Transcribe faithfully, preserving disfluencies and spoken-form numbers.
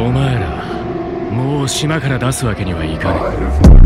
お前らもう島から出すわけにはいかねえ。